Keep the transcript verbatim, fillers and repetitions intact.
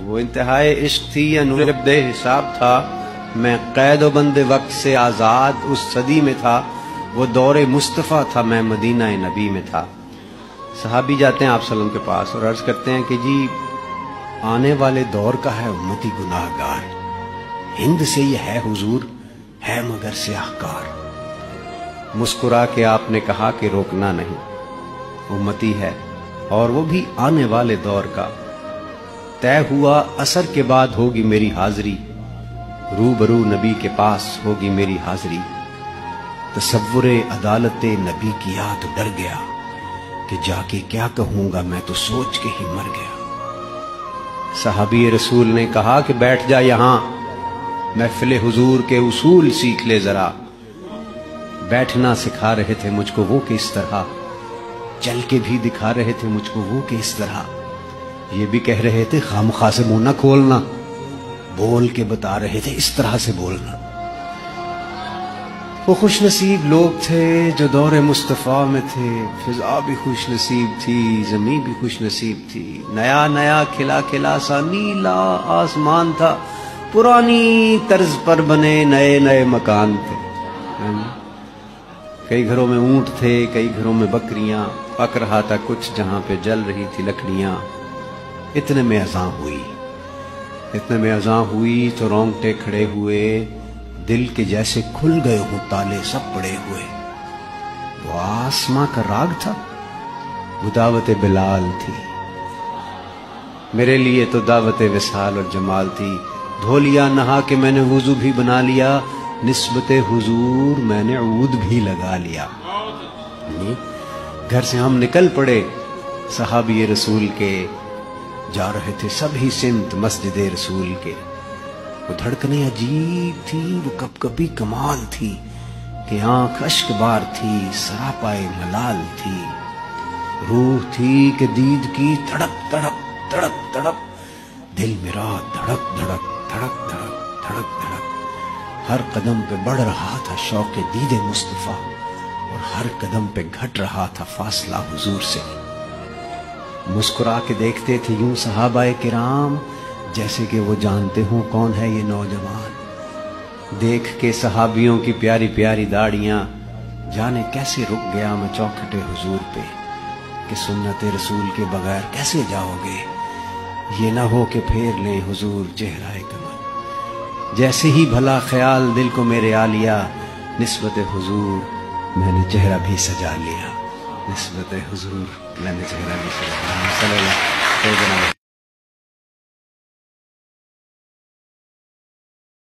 وہ انتہائی عشق تھی یا نور بے حساب تھا، میں قید و بند وقت سے آزاد اس صدی میں تھا، وہ دور مصطفیٰ تھا، میں مدینہ نبی میں تھا۔ صحابی جاتے ہیں آپ صلی اللہ علیہ وسلم کے پاس اور عرض کرتے ہیں کہ جی آنے والے دور کا ہے امتی گناہ گار، ہند سے یہ ہے حضور، ہے مگر سیاہ کار۔ مسکرا کے آپ نے کہا کہ روکنا نہیں، امتی ہے اور وہ بھی آنے والے دور کا، طے ہوا عصر کے بعد ہوگی میری حاضری، روبرو نبی کے پاس ہوگی میری حاضری۔ تصور عدالت نبی کیا تو ڈر گیا کہ جا کے کیا کہوں گا، میں تو سوچ کے ہی مر گیا۔ صحابی رسول نے کہا کہ بیٹھ جا یہاں، محفل حضور کے اصول سیکھ لے ذرا۔ بیٹھنا سکھا رہے تھے مجھ کو وہ کس طرح، چل کے بھی دکھا رہے تھے مجھ کو وہ کس طرح، یہ بھی کہہ رہے تھے خامخواہ سے منہ نہ کھولنا، بول کے بتا رہے تھے اس طرح سے بولنا۔ وہ خوش نصیب لوگ تھے جو دور مصطفیٰ میں تھے، فضا بھی خوش نصیب تھی، زمین بھی خوش نصیب تھی، نیا نیا کھلا کھلا سا نیلا آسمان تھا، پرانی طرز پر بنے نئے نئے مکان تھے۔ کئی گھروں میں اونٹ تھے، کئی گھروں میں بکریاں، پک رہا تھا کچھ جہاں پہ جل رہی تھی لکڑیاں۔ اتنے میں اذان ہوئی، اتنے میں اذان ہوئی تو رونگٹے کھڑے ہوئے، دل کے جیسے کھل گئے ہوں تالے سب پڑے ہوئے۔ وہ آسماں کا راگ تھا، وہ دعوت بلال تھی، میرے لیے تو دعوت وصال اور جمال تھی۔ دھو لیا نہا کے میں نے وضو بھی بنا لیا، نسبت حضور میں نے عود بھی لگا لیا۔ گھر سے ہم نکل پڑے صحابی رسول کے، جا رہے تھے سب ہی سمت مسجد رسول کے۔ وہ دھڑکنیں عجیب تھی، وہ کپ کپی کمال تھی کہ آنکھ اشک بار تھی، سراپائے ملال تھی، روح تھی کہ دید کی تڑپ تڑپ تڑپ تڑپ، دل میرا دھڑک دھڑک دھڑک دھڑک دھڑک دھڑک، ہر قدم پہ بڑھ رہا تھا شوق دید مصطفیٰ، اور ہر قدم پہ گھٹ رہا تھا فاصلہ حضور سے۔ مسکرا کے دیکھتے تھے یوں صحابہ کرام جیسے کہ وہ جانتے ہوں کون ہے یہ نوجوان۔ دیکھ کے صحابیوں کی پیاری پیاری داڑیاں، جانے کیسے رک گیا میں چوکھٹے حضور پہ کہ سنت رسول کے بغیر کیسے جاؤ گے، یہ نہ ہو کہ پھیر لیں حضور چہرہ کمل۔ جیسے ہی بھلا خیال دل کو میرے آ لیا، نسبت حضور میں نے چہرہ بھی سجا لیا، نسبت حضور میں نے چہرہ بھی سجا لیا۔